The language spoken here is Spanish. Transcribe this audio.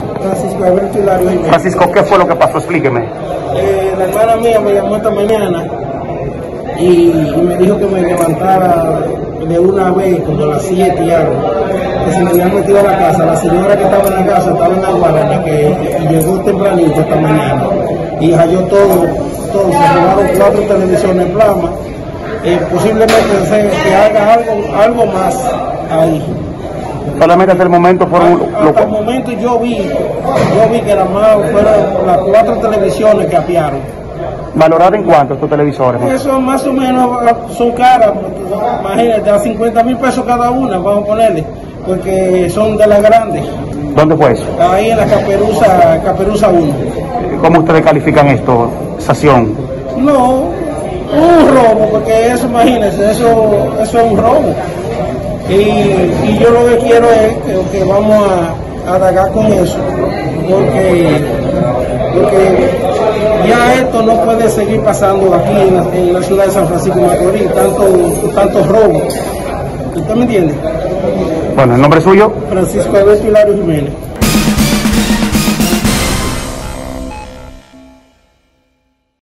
Francisco Alberto Hilario Jiménez. Francisco, ¿qué fue lo que pasó? Explíqueme. La hermana mía me llamó esta mañana y me dijo que me levantara de una vez, como a las 7 y algo, que se me habían metido a la casa. La señora que estaba en la casa estaba en la guardia, que llegó tempranito esta mañana y halló todo, se robaron 4 televisores en plasma. Posiblemente que haga algo más ahí. Solamente hasta el momento fueron... Hasta el momento yo vi que fueron las 4 televisiones que apiaron. ¿Valorar en cuánto estos televisores? Eso más o menos son caras, imagínate, a 50,000 pesos cada una, vamos a ponerle, porque son de las grandes. ¿Dónde fue eso? Ahí en la Caperuza 1. ¿Cómo ustedes califican esto, Sación? No, un robo, porque eso, imagínense, eso es un robo. Y yo lo que quiero es que vamos a atacar con eso, porque ya esto no puede seguir pasando aquí en la ciudad de San Francisco de Macorís, tantos robos. ¿Usted me entiende? Bueno, ¿el nombre suyo? Francisco Alberto Hilario Jiménez.